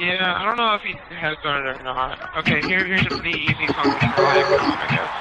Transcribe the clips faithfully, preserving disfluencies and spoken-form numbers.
Yeah, I don't know if he has done it or not. Okay, here, here's a pretty easy song to try, I guess.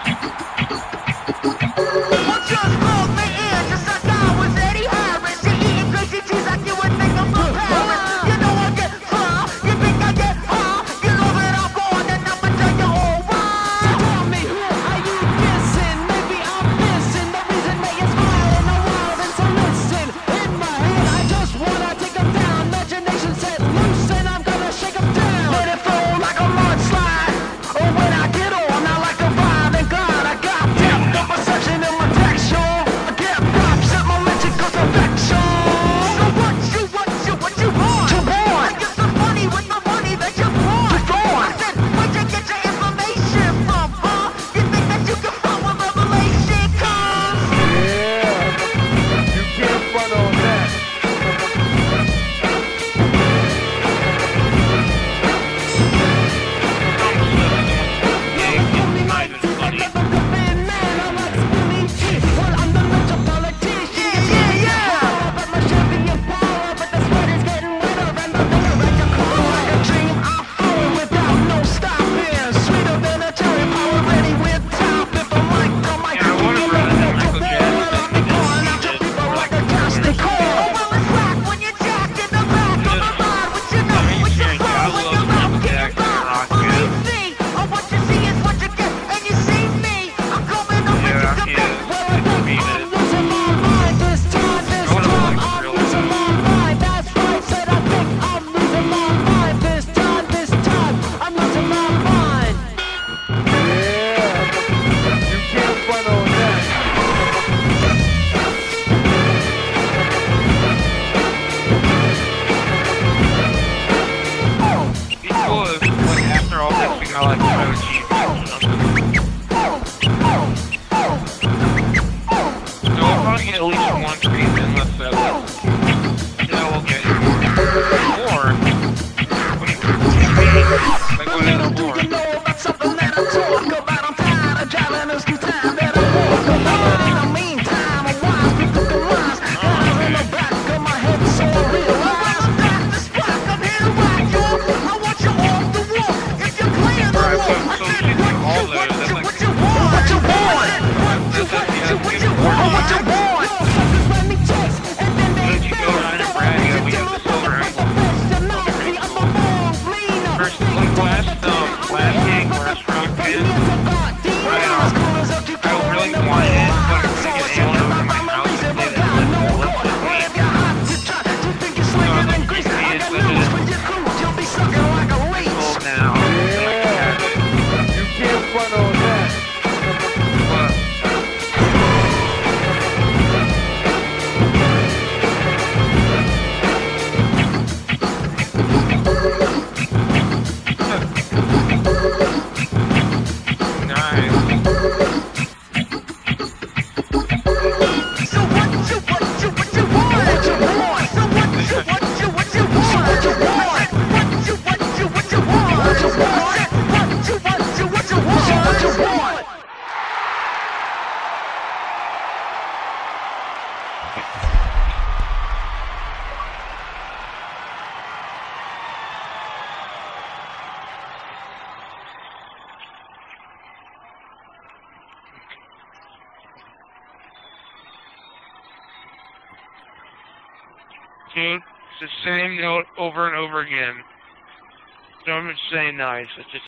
Well, just close my ears, just like I was Eddie Harris. You're eating crazy cheese like you would think I'm from Paris. You know I get far, you think I get hard. You know that I'm born and I'ma tell you all why. So tell me, who are you kissing? Maybe I'm missing the reason that you're smiling a while. Then so listen, in my head I just wanna take them down. Imagination said loose and I'm gonna shake them down. Let it flow like a mudslide. Oh, when I get on, I like to vibe and glide. I got depth of perception in my texture. I get props at my lexical's affection. So what you, what you, what you want? You want? You're so funny with the money that you want. You want? I said, where'd you get your information from, huh? You think that you can find where revelation comes? Yeah, you can't front on that. It's the same note over and over again. Don't say nice. It's just